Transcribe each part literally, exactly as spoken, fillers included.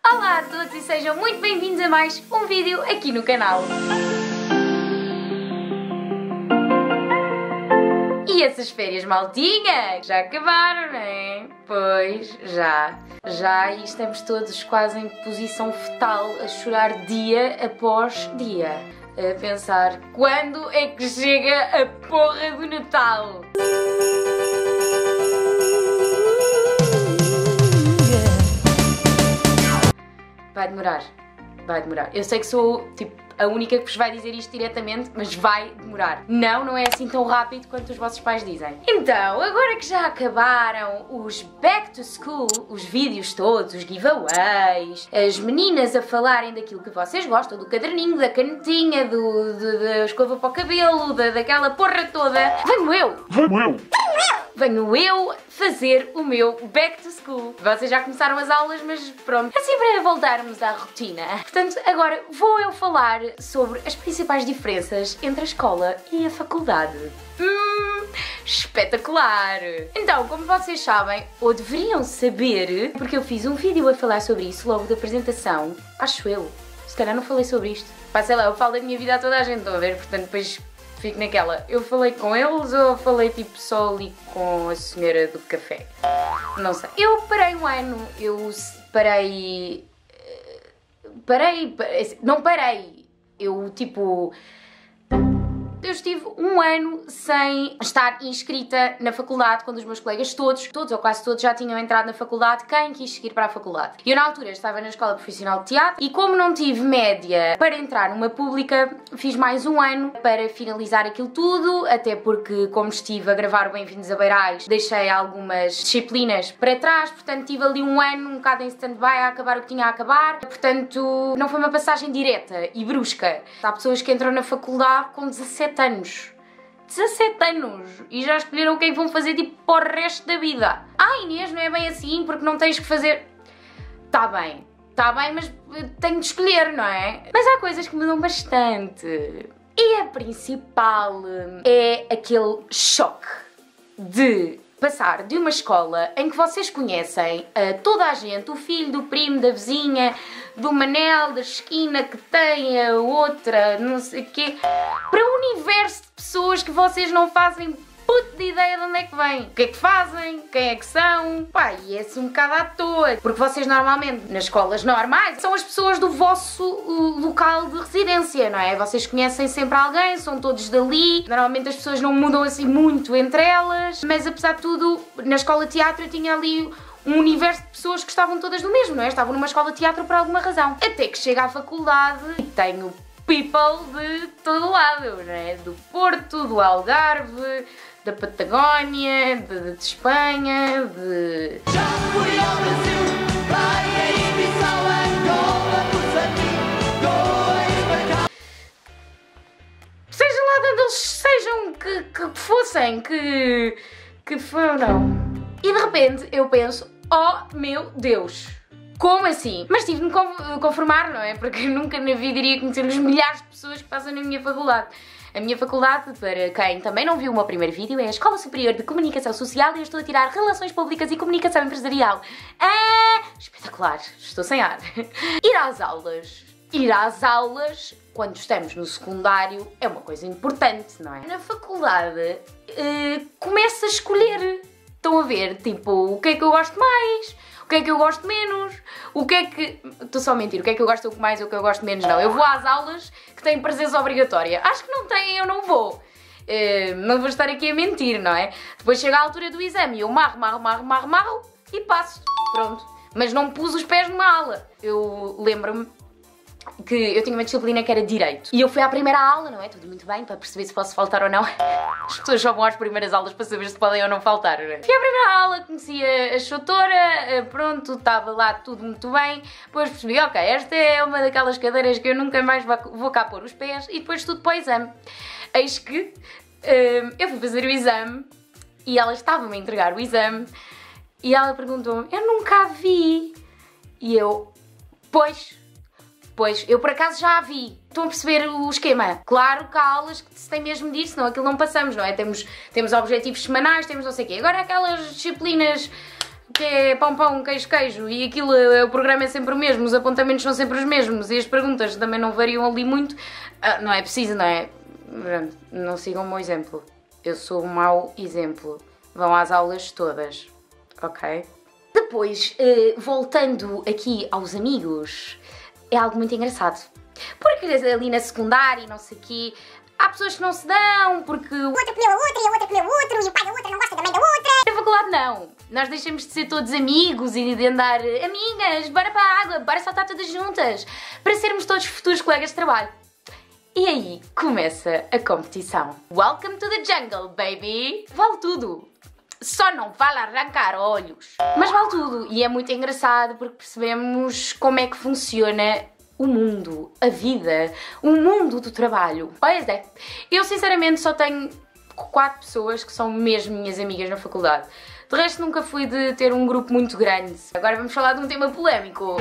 Olá a todos e sejam muito bem-vindos a mais um vídeo aqui no canal. E essas férias maltinhas já acabaram, não é? Pois, já. Já e estamos todos quase em posição fetal a chorar dia após dia. A pensar, quando é que chega a porra do Natal? Vai demorar, vai demorar. Eu sei que sou, tipo, a única que vos vai dizer isto diretamente, mas vai demorar. Não, não é assim tão rápido quanto os vossos pais dizem. Então, agora que já acabaram os back to school, os vídeos todos, os giveaways, as meninas a falarem daquilo que vocês gostam, do caderninho, da canetinha, do, do, da escova para o cabelo, da, daquela porra toda, venho eu! Venho eu! Venho eu fazer o meu back to school. Vocês já começaram as aulas, mas pronto. Assim para voltarmos à rotina. Portanto, agora vou eu falar sobre as principais diferenças entre a escola e a faculdade. Hum, espetacular! Então, como vocês sabem, ou deveriam saber, porque eu fiz um vídeo a falar sobre isso logo da apresentação, acho eu. Se calhar não falei sobre isto. Pá, sei lá, eu falo da minha vida a toda a gente, estão a ver? Portanto, depois fico naquela, eu falei com eles ou falei tipo só ali com a senhora do café? Não sei. Eu parei um ano, eu parei... Parei... Não parei. Eu tipo... Eu estive um ano sem estar inscrita na faculdade, quando os meus colegas todos, todos ou quase todos, já tinham entrado na faculdade, quem quis seguir para a faculdade. Eu na altura estava na Escola Profissional de Teatro e como não tive média para entrar numa pública, fiz mais um ano para finalizar aquilo tudo, até porque como estive a gravar o Bem-vindos a Beirais, deixei algumas disciplinas para trás, portanto tive ali um ano um bocado em stand-by a acabar o que tinha a acabar, portanto não foi uma passagem direta e brusca. Há pessoas que entram na faculdade com dezassete anos. dezassete anos! E já escolheram o que é que vão fazer tipo para o resto da vida. Ah, Inês, não é bem assim porque não tens que fazer... Tá bem, tá bem, mas tenho de escolher, não é? Mas há coisas que mudam bastante. E a principal é aquele choque de passar de uma escola em que vocês conhecem uh, toda a gente, o filho do primo, da vizinha, do Manel, da esquina que tem a outra, não sei o quê, para um universo de pessoas que vocês não fazem puta de ideia de onde é que vêm, o que é que fazem, quem é que são, pá, e é assim um bocado à toa, porque vocês normalmente, nas escolas normais, são as pessoas do vosso uh, local de residência, não é? Vocês conhecem sempre alguém, são todos dali, normalmente as pessoas não mudam assim muito entre elas, mas apesar de tudo, na escola de teatro eu tinha ali um universo de pessoas que estavam todas no mesmo, não é? Estavam numa escola de teatro por alguma razão. Até que chega à faculdade e tenho people de todo lado, não é? Do Porto, do Algarve, da Patagónia, de, de Espanha, de... Já fui ao Brasil, praia e Bissau, Angola, Moçambique, seja lá de onde eles sejam, que, que fossem, que, que foram. E de repente eu penso, oh meu Deus, como assim? Mas tive de me conformar, não é? Porque nunca na vida iria conhecer os milhares de pessoas que passam na minha faculdade. A minha faculdade, para quem também não viu o meu primeiro vídeo, é a Escola Superior de Comunicação Social e eu estou a tirar Relações Públicas e Comunicação Empresarial. Ah, espetacular, estou sem ar. Ir às aulas. Ir às aulas, quando estamos no secundário, é uma coisa importante, não é? Na faculdade, uh, começa a escolher. Estão a ver, tipo, o que é que eu gosto mais? O que é que eu gosto menos? O que é que... Estou só a mentir, o que é que eu gosto mais e o que eu gosto menos não. Eu vou às aulas que têm presença obrigatória. Acho que não têm, eu não vou. Uh, não vou estar aqui a mentir, não é? Depois chega a altura do exame e eu marro, marro, marro, marro, marro e passo. Pronto. Mas não pus os pés numa aula. Eu lembro-me que eu tinha uma disciplina que era Direito. E eu fui à primeira aula, não é? Tudo muito bem, para perceber se posso faltar ou não. As pessoas só vão às primeiras aulas para saber se podem ou não faltar, não é? Fui à primeira aula, conheci a, a chutora, pronto, estava lá tudo muito bem. Depois percebi, ok, esta é uma daquelas cadeiras que eu nunca mais vou cá pôr os pés. E depois tudo para o exame. Eis que um, eu fui fazer o exame e ela estava-me a entregar o exame e ela perguntou-me, eu nunca a vi. E eu, pois... Pois, eu por acaso já a vi. Estão a perceber o esquema? Claro que há aulas que se tem mesmo disso, senão aquilo não passamos, não é? Temos, temos objetivos semanais, temos não sei o quê. Agora aquelas disciplinas que é pão, pão, queijo, queijo, e aquilo, o programa é sempre o mesmo, os apontamentos são sempre os mesmos e as perguntas também não variam ali muito, uh, não é preciso, não é? Não sigam o meu exemplo. Eu sou um mau exemplo. Vão às aulas todas, ok? Depois, uh, voltando aqui aos amigos, é algo muito engraçado. Porque ali na secundária e não sei o quê, há pessoas que não se dão, porque o outro comeu a outra e a outra comeu o outro e o pai da outra não gosta da mãe da outra. Na faculdade não. Nós deixamos de ser todos amigos e de andar amigas, bora para a água, bora saltar todas juntas, para sermos todos futuros colegas de trabalho. E aí começa a competição. Welcome to the jungle, baby! Vale tudo. Só não vale arrancar olhos. Mas vale tudo. E é muito engraçado porque percebemos como é que funciona o mundo, a vida, o mundo do trabalho. Pois é. Eu sinceramente só tenho quatro pessoas que são mesmo minhas amigas na faculdade. De resto nunca fui de ter um grupo muito grande. Agora vamos falar de um tema polémico.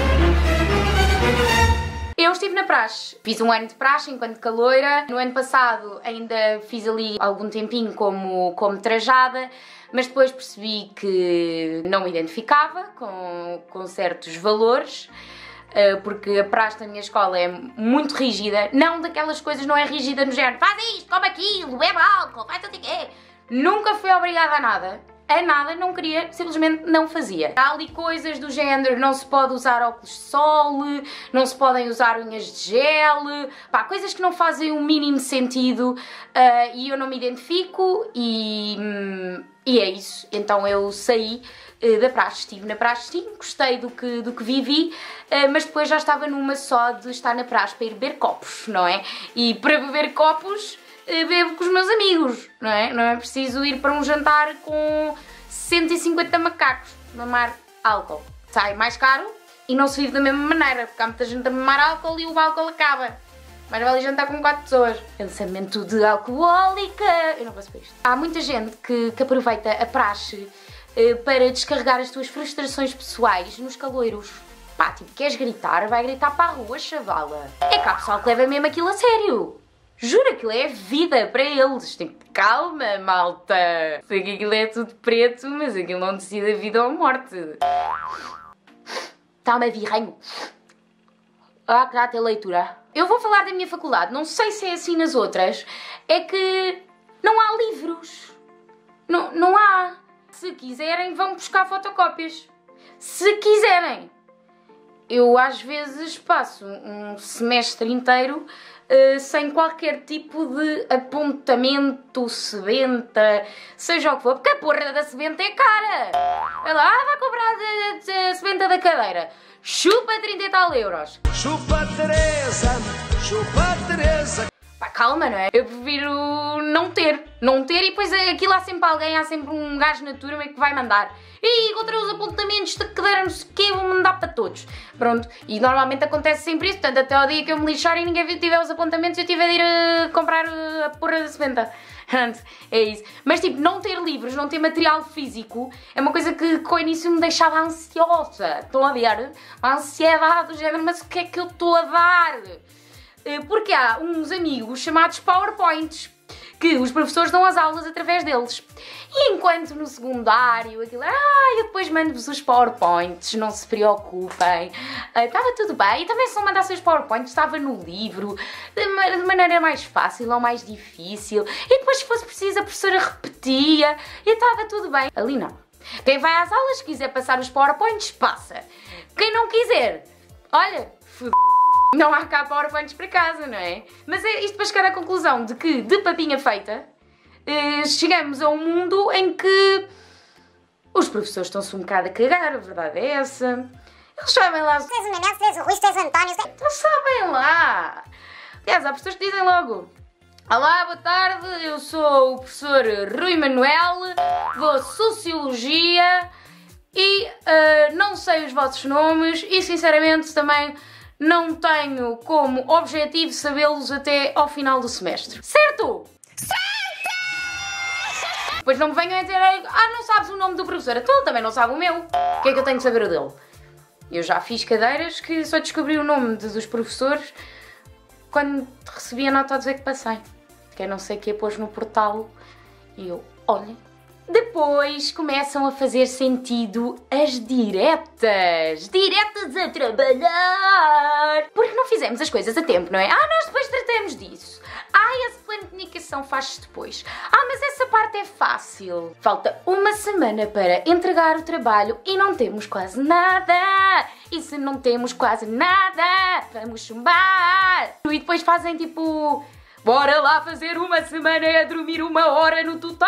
Eu estive na praxe, fiz um ano de praxe enquanto caloira. No ano passado ainda fiz ali algum tempinho como, como trajada, mas depois percebi que não me identificava com, com certos valores, porque a praxe da minha escola é muito rígida. Não daquelas coisas, não é rígida no género, faz isto, come aquilo, bebe álcool, faz tudo o quê. Nunca fui obrigada a nada. A nada, não queria, simplesmente não fazia. Há ali coisas do género, não se pode usar óculos de sol, não se podem usar unhas de gel, pá, coisas que não fazem o mínimo sentido, uh, e eu não me identifico e, hum, e é isso. Então eu saí uh, da praxe, estive na praxe, sim, gostei do que, do que vivi, uh, mas depois já estava numa só de estar na praxe para ir beber copos, não é? E para beber copos bebo com os meus amigos, não é? Não é preciso ir para um jantar com cento e cinquenta macacos, mamar álcool. Sai mais caro e não se vive da mesma maneira, porque há muita gente a mamar álcool e o álcool acaba. Mas vale jantar com quatro pessoas. Pensamento de alcoólica. Eu não posso ver isto. Há muita gente que, que aproveita a praxe eh, para descarregar as suas frustrações pessoais nos caloiros. Pá, tipo, queres gritar? Vai gritar para a rua, chavala. É que há pessoal que leva mesmo aquilo a sério. Juro, aquilo é vida para eles. Tipo, calma, malta. Sei que aquilo é tudo preto, mas aquilo não decide a vida ou a morte. Está-me a virrenho. Ah, que dá até leitura. Eu vou falar da minha faculdade. Não sei se é assim nas outras. É que não há livros. Não, não há. Se quiserem, vão buscar fotocópias. Se quiserem. Eu às vezes passo um semestre inteiro Uh, sem qualquer tipo de apontamento, sebenta, seja o que for, porque a porra da sebenta é cara. Vai lá, ah, vai comprar a sebenta da cadeira. Chupa trinta e tal euros. Chupa Teresa, chupa Teresa. Pá, calma, não é? Eu prefiro não ter, não ter e depois aquilo há sempre alguém, há sempre um gajo na turma que vai mandar. E encontrei os apontamentos da cadeira, não sei o quê, vou mandar para todos. Pronto, e normalmente acontece sempre isso, portanto até ao dia que eu me lixar e ninguém tiver os apontamentos eu tive de ir a comprar a porra da sebenta. Pronto, é isso. Mas tipo, não ter livros, não ter material físico é uma coisa que com o início me deixava ansiosa. Estão a ver? A ansiedade do género, mas o que é que eu estou a dar? Porque há uns amigos chamados PowerPoints que os professores dão as aulas através deles. E enquanto no secundário aquilo, ah, eu depois mando-vos os PowerPoints, não se preocupem, estava uh, tudo bem. E também se não mandassem os PowerPoints, estava no livro, de, de maneira mais fácil ou mais difícil. E depois, se fosse preciso, a professora repetia e estava tudo bem. Ali não. Quem vai às aulas, quiser passar os PowerPoints, passa. Quem não quiser, olha, f... não há cá PowerPoints para casa, não é? Mas é isto para chegar à conclusão de que, de papinha feita, eh, chegamos a um mundo em que os professores estão-se um bocado a cagar, a verdade é essa. Eles sabem lá... Tu és o Manel, tu és o Rui, tu és o António... Eles sabem lá. Aliás, há professores que dizem logo: olá, boa tarde, eu sou o professor Rui Manuel, dou Sociologia e uh, não sei os vossos nomes e, sinceramente, também... não tenho como objetivo sabê-los até ao final do semestre. Certo? Certo! Depois não me venham a dizer, ah, não sabes o nome do professor, então ele também não sabe o meu. O que é que eu tenho que saber o dele? Eu já fiz cadeiras que só descobri o nome dos professores quando recebi a nota a dizer que passei. Que é não sei o que pôs no portal e eu, olha, Depois começam a fazer sentido as diretas. Diretas a trabalhar. Porque não fizemos as coisas a tempo, não é? Ah, nós depois tratamos disso. Ah, esse plano de comunicação faz-se depois. Ah, mas essa parte é fácil. Falta uma semana para entregar o trabalho e não temos quase nada. E se não temos quase nada, vamos chumbar. E depois fazem tipo... Bora lá fazer uma semana e a dormir uma hora no total.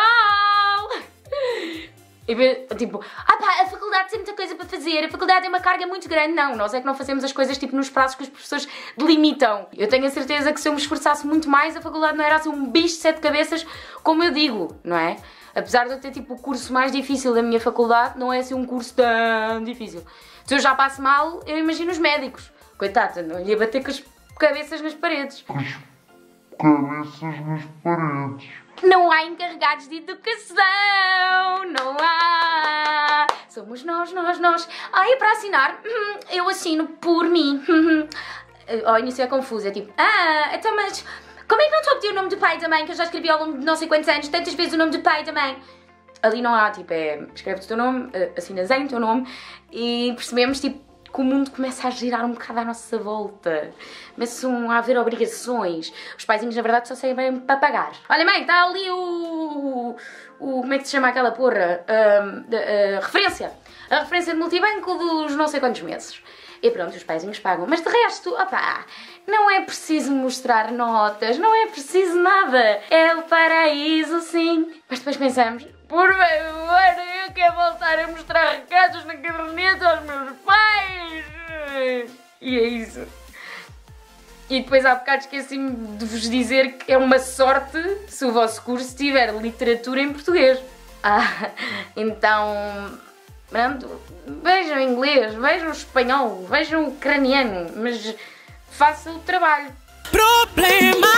E, tipo, ah pá, a faculdade tem muita coisa para fazer, a faculdade tem uma carga muito grande. Não, nós é que não fazemos as coisas tipo nos prazos que os professores delimitam. Eu tenho a certeza que se eu me esforçasse muito mais, a faculdade não era assim um bicho de sete cabeças, como eu digo, não é? Apesar de eu ter tipo o curso mais difícil da minha faculdade, não é assim um curso tão difícil. Se eu já passo mal, eu imagino os médicos. Coitada, não ia bater com as cabeças nas paredes. Cabeças nas paredes. Não há encarregados de educação, não há. Somos nós, nós, nós. Ah, e para assinar, eu assino por mim. Ao início é confuso, é tipo, ah, então mas como é que não estou a pedir o nome do pai e da mãe, que eu já escrevi ao longo de não sei quantos anos, tantas vezes o nome do pai e da mãe? Ali não há, tipo, é, escreves o teu nome, assinas em o teu nome e percebemos, tipo, que o mundo começa a girar um bocado à nossa volta. Começam a haver obrigações. Os paizinhos, na verdade, só servem para pagar. Olha, mãe, está ali o... o como é que se chama aquela porra? Uh, uh, referência. A referência de multibanco dos não sei quantos meses. E pronto, os paizinhos pagam. Mas de resto, opá, não é preciso mostrar notas, não é preciso nada. É o paraíso, sim. Mas depois pensamos, por favor, eu quero voltar a mostrar recados na caderneta aos meus pais. E é isso. E depois há bocado esqueci-me de vos dizer que é uma sorte se o vosso curso tiver literatura em português. Ah, então... Pronto, vejam inglês, vejam espanhol, vejam ucraniano, mas façam o trabalho. Problema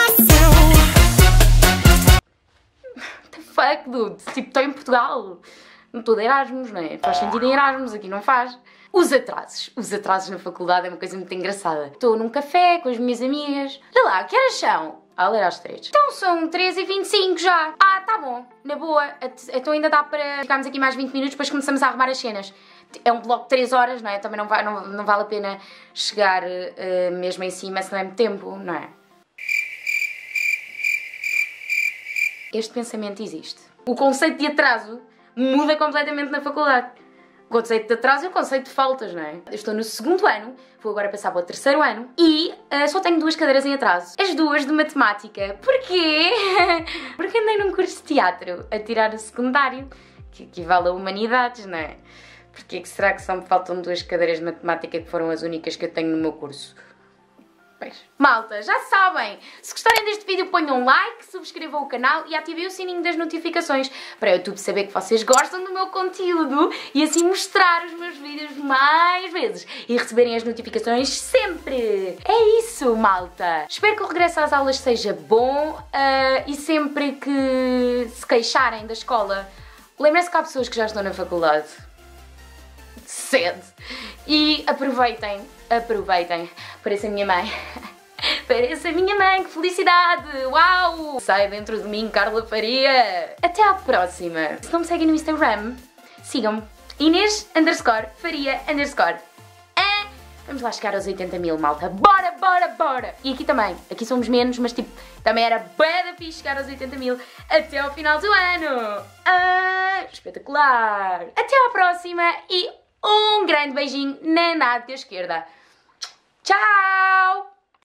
seu. What the fuck, dude? Tipo, estou em Portugal. Não estou de Erasmus, não é? Faz sentido em Erasmus, aqui não faz. Os atrasos. Os atrasos na faculdade é uma coisa muito engraçada. Estou num café com as minhas amigas. Olha lá, que horas são? Ah, ler às três. Então são três e vinte e cinco já. Ah, tá bom. Na boa. Então ainda dá para ficarmos aqui mais vinte minutos, depois começamos a arrumar as cenas. É um bloco de três horas, não é? Também não, vai, não, não vale a pena chegar uh, mesmo em cima, se não é muito tempo, não é? Este pensamento existe. O conceito de atraso muda completamente na faculdade. O conceito de atraso é o conceito de faltas, não é? Eu estou no segundo ano, vou agora passar para o terceiro ano e uh, só tenho duas cadeiras em atraso. As duas de matemática. Porquê? Porque andei num curso de teatro a tirar o secundário, que equivale a humanidades, não é? Porquê que será que só me faltam duas cadeiras de matemática que foram as únicas que eu tenho no meu curso? Pois. Malta, já sabem, se gostarem deste vídeo ponham um like, subscrevam o canal e ativem o sininho das notificações para o YouTube saber que vocês gostam do meu conteúdo e assim mostrar os meus vídeos mais vezes e receberem as notificações sempre. É isso, malta. Espero que o regresso às aulas seja bom uh, e sempre que se queixarem da escola, lembrem-se que há pessoas que já estão na faculdade. Cedo. E aproveitem, aproveitem. Pareça a minha mãe. Pareça a minha mãe, que felicidade! Uau! Sai dentro de mim, Carla Faria! Até à próxima! Se não me seguem no Instagram, sigam-me. Inês underscore Faria underscore. Ah, vamos lá chegar aos oitenta mil, malta. Bora, bora, bora! E aqui também. Aqui somos menos, mas tipo, também era bué da fixe chegar aos oitenta mil até ao final do ano. Ah, espetacular! Até à próxima e um grande beijinho na nádega esquerda.